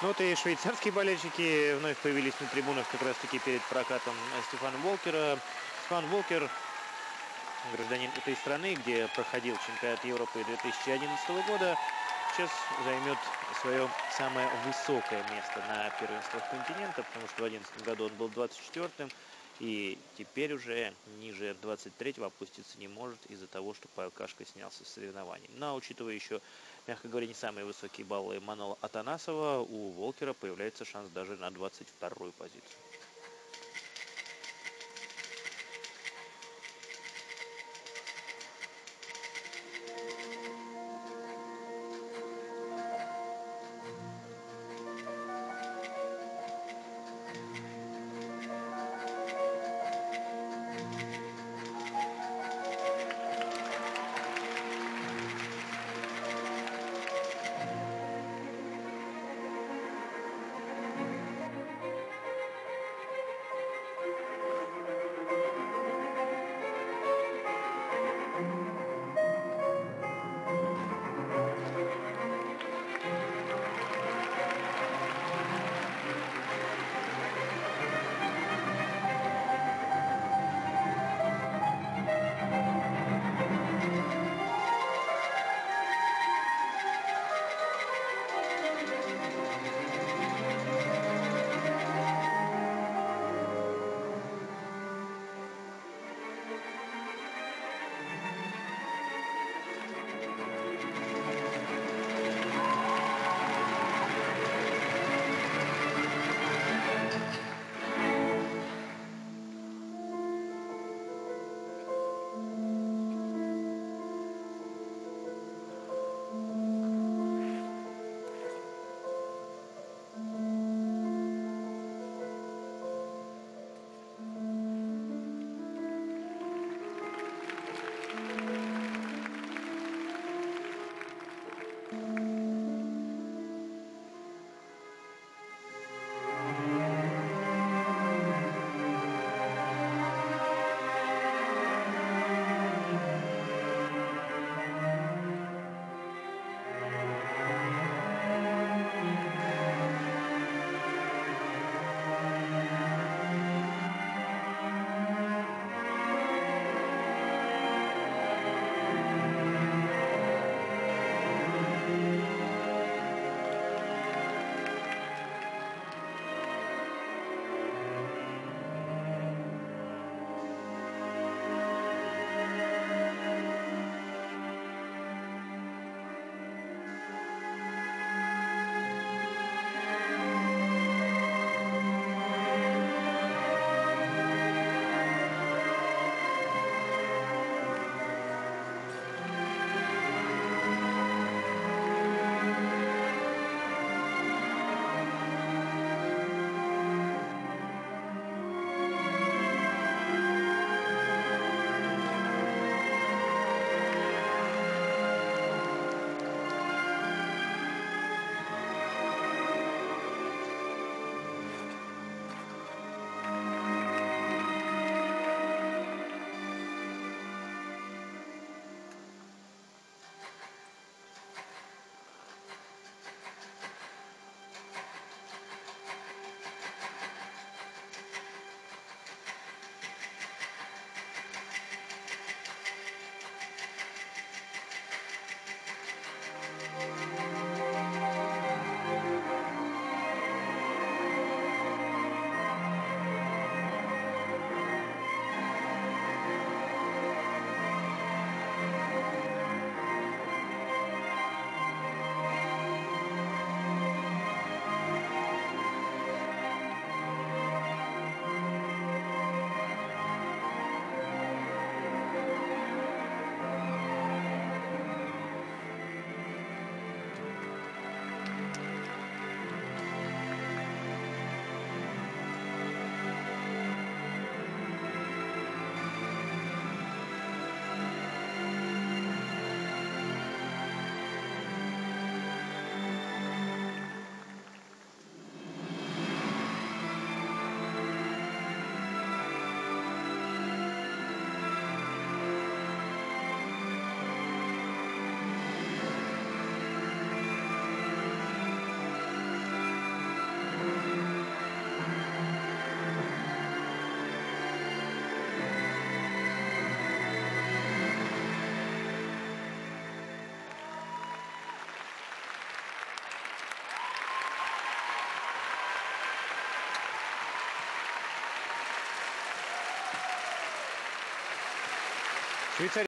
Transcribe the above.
Ну вот и швейцарские болельщики вновь появились на трибунах как раз-таки перед прокатом Стефана Волкера. Стефан Волкер, гражданин этой страны, где проходил чемпионат Европы 2011 года, сейчас займет свое самое высокое место на первенствах континента, потому что в 2011 году он был 24-м, и теперь уже ниже 23-го опуститься не может из-за того, что Павел Кашка снялся с соревнований. Но учитывая еще, мягко говоря, не самые высокие баллы Манола Атанасова, у Волкера появляется шанс даже на 22-ю позицию. Швейцария